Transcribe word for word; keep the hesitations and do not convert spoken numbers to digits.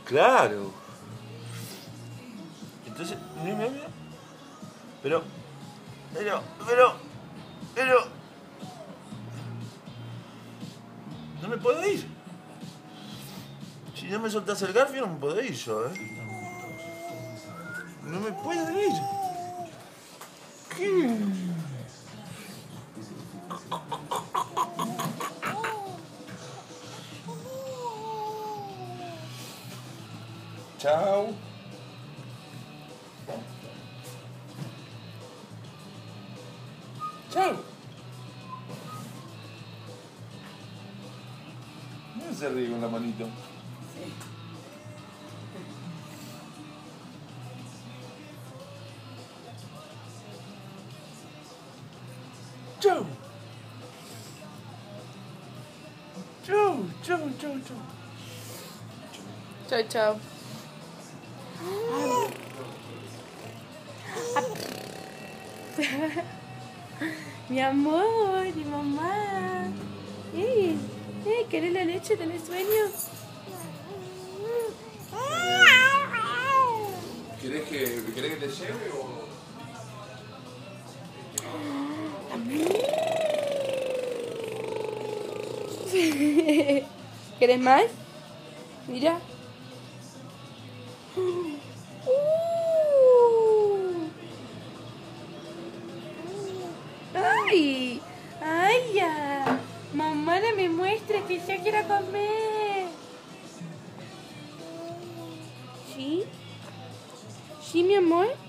Claro. Entonces, mira, mira, mira. Pero, pero, pero, pero... No me puedo ir. Si no me soltás el garfio, no me puedo ir yo, ¿eh? No me puedo ir. ¿Qué? Chao. Chao. No se ríe con la manito. Chau. Chau, chau, chau, chau. Chao, chao. Mi amor, mi mamá. Eh, eh, ¿querés la leche? ¿Tenés sueño? ¿Querés que, ¿Querés que te lleve o...? ¿Querés más? Mira. ¡Ay! ¡Ay, ya! Mamá, no me muestra que ya quiero comer. ¿Sí? ¿Sí, mi amor?